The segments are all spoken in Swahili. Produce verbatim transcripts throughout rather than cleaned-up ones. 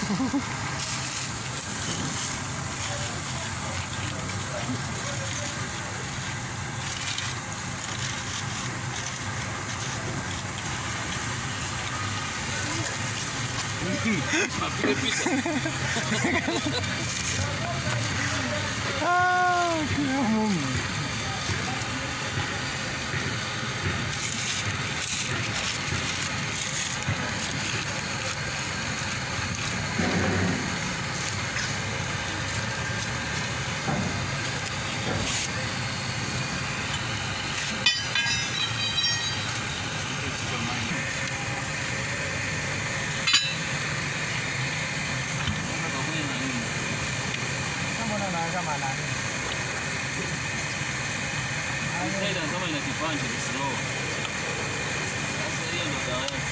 Ah, que amor. Zaidi kama ina kipande ni slow. Sasa hiyo ndio dawa yake.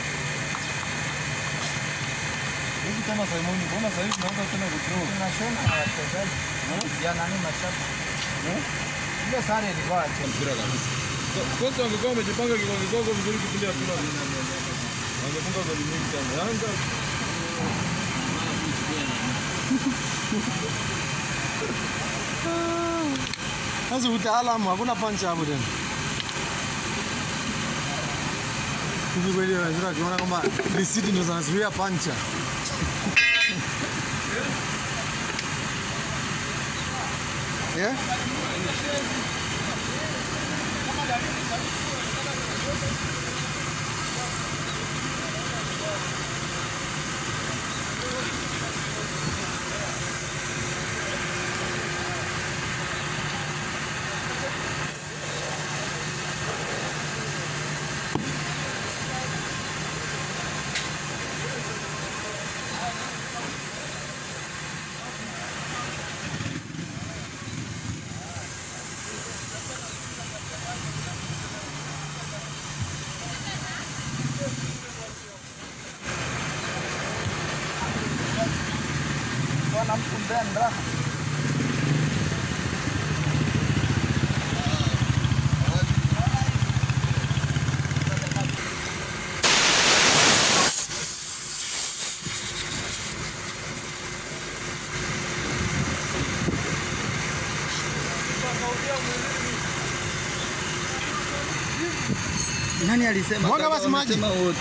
Hivi kama Simon, mbona sasa hivi tunaanza tena kuthrow? Tunashona na wachezaji. Ya nani mashabu? Eh? Ile sare ilikuwa acha Mpira kabisa. Kocha angekuwa amejipanga kiwango kidogo vizuri kipindi ya pili. Angefunga goli mingi sana. Yanga sasa utaalamu hakuna punch hapo tena. Hivi kweli unaweza kuona kama receipt ndio zinazuia puncher. Yeah? Namkumbea raha. Nani alisema? Mwaga basi maji.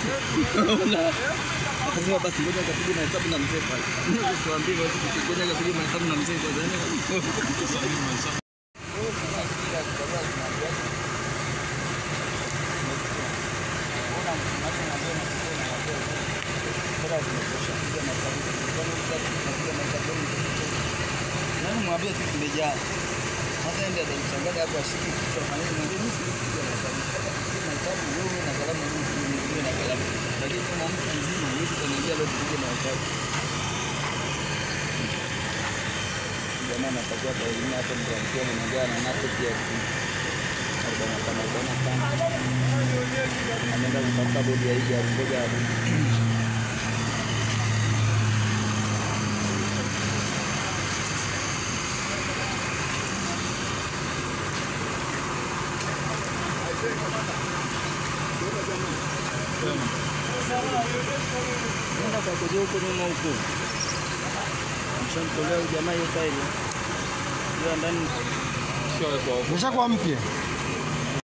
Akasema basi ngoja kapige mahesabu na mzee pale. Usiwaambie watu ngoja kapige mahesabu na mzee kwa zani. Nani mwambie sisi tumejaa. Sasa ndio atamchanganya hapo ashiki kichwa maneno ndio mimi sikupiga mahesabu. Mahesabu wewe na kalamu nyingine na kalamu. Lakini kama mtu mzima huwezi kuniambia leo tupige mahesabu. Jamaa anatakiwa kuelimia hapo ndio akiwa anaongea na nasi pia. Kama kama kama kama. Anaenda kupata bodi ya hii ya ngoja. Nenda kwa kujua huko nyuma huko. Mshamtolea jamaa hiyo faili. Ndio ndani Umeshakuwa mpya.